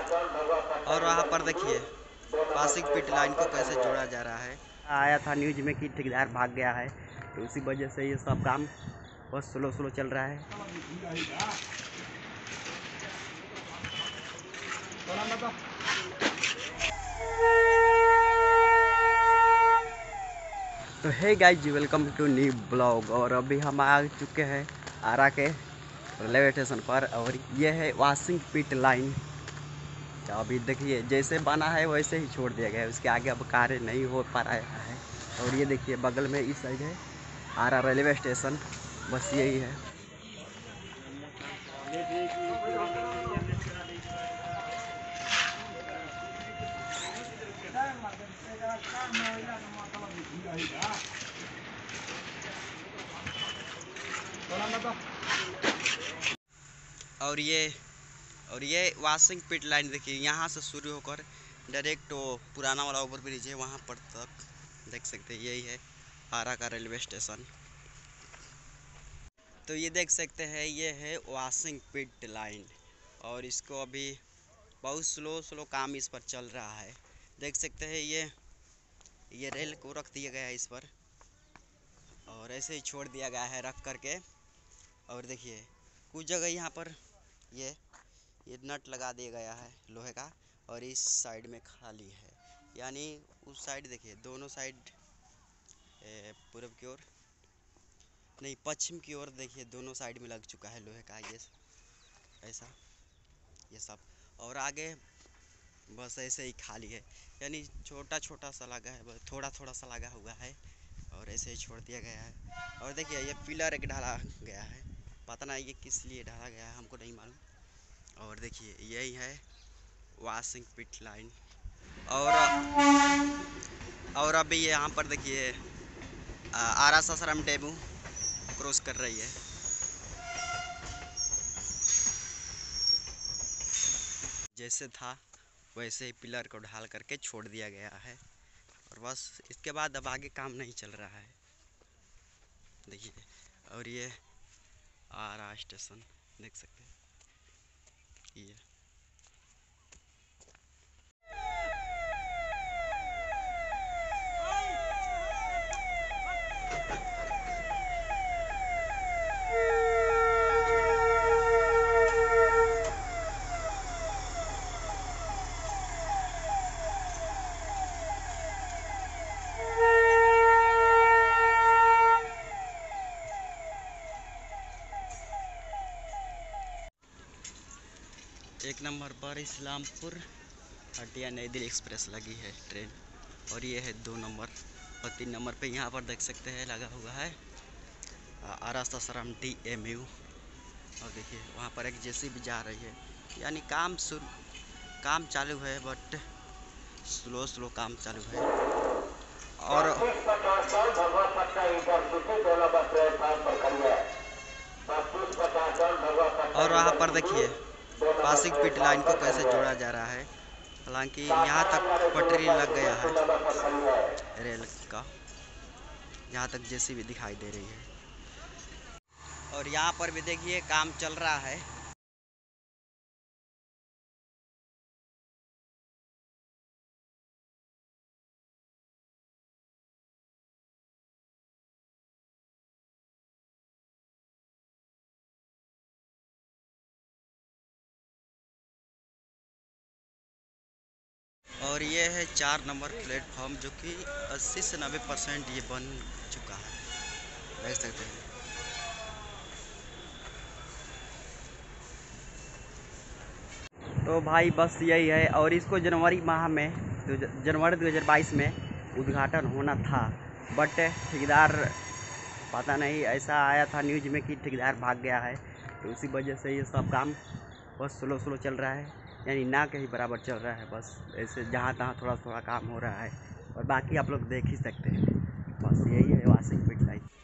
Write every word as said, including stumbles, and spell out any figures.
और वहाँ पर देखिए पासिंग पिट लाइन को कैसे जोड़ा जा रहा है। आया था न्यूज में कि ठेकेदार भाग गया है, तो उसी वजह से ये सब काम बहुत स्लो स्लो चल रहा है। तो hey guys ji, welcome to new blog. और अभी हम आ चुके हैं आरा के रेलवे स्टेशन पर, और ये है वाशिंग पिट लाइन। तो अभी देखिए जैसे बना है वैसे ही छोड़ दिया गया है, उसके आगे अब कार्य नहीं हो पा रहा है। और ये देखिए बगल में इस साइड है आरा रेलवे स्टेशन, बस यही है। और ये और ये वाशिंग पिट लाइन देखिए, यहाँ से शुरू होकर डायरेक्ट वो पुराना वाला ओवर ब्रिज है वहाँ पर तक देख सकते हैं। यही है आरा का रेलवे स्टेशन। तो ये देख सकते हैं, ये है वाशिंग पिट लाइन, और इसको अभी बहुत स्लो स्लो काम इस पर चल रहा है। देख सकते हैं ये ये रेल को रख दिया गया है इस पर, और ऐसे ही छोड़ दिया गया है रख करके। और देखिए कुछ जगह यहाँ पर ये ये नट लगा दिया गया है लोहे का, और इस साइड में खाली है, यानी उस साइड देखिए दोनों साइड, पूर्व की ओर नहीं पश्चिम की ओर देखिए दोनों साइड में लग चुका है लोहे का ये ऐसा ये सब। और आगे बस ऐसे ही खाली है, यानी छोटा छोटा सा लगा है, बस थोड़ा थोड़ा सा लगा हुआ है और ऐसे ही छोड़ दिया गया है। और देखिए ये पिलर एक ढाला गया है, पता नहीं ये किस लिए ढाला गया है, हमको नहीं मालूम। और देखिए यही है वाशिंग पिट लाइन। और और अभी यहाँ पर देखिए आरा सासाराम डेमू क्रॉस कर रही है। जैसे था वैसे ही पिलर को ढाल करके छोड़ दिया गया है, और बस इसके बाद अब आगे काम नहीं चल रहा है देखिए। और ये आरा स्टेशन देख सकते हैं ये। एक नंबर पर इस्लामपुर हटिया नई दिल्ली एक्सप्रेस लगी है ट्रेन, और ये है दो नंबर। और तीन नंबर पे यहाँ पर देख सकते हैं लगा हुआ है Ara Sasaram D M U. और देखिए वहाँ पर एक जेसीबी जा रही है, यानी काम शुरू काम चालू है, बट स्लो स्लो काम चालू है। और और वहाँ पर देखिए पासिंग पिट लाइन को कैसे जोड़ा जा रहा है, हालांकि यहाँ तक पटरी लग गया है रेल का, यहाँ तक जेसीबी दिखाई दे रही है। और यहाँ पर भी देखिए काम चल रहा है। और ये है चार नंबर प्लेटफॉर्म, जो कि अस्सी से नब्बे परसेंट ये बन चुका है, देख सकते हैं। तो भाई बस यही है, और इसको जनवरी माह में जनवरी दो हज़ार बाईस में उद्घाटन होना था, बट ठेकेदार पता नहीं ऐसा आया था न्यूज में कि ठेकेदार भाग गया है, तो उसी वजह से ये सब काम बस स्लो स्लो चल रहा है, यानी ना कहीं बराबर चल रहा है, बस ऐसे जहाँ तहाँ थोड़ा थोड़ा काम हो रहा है। और बाकी आप लोग देख ही सकते हैं, बस यही है वाशिंग पिट लाइन।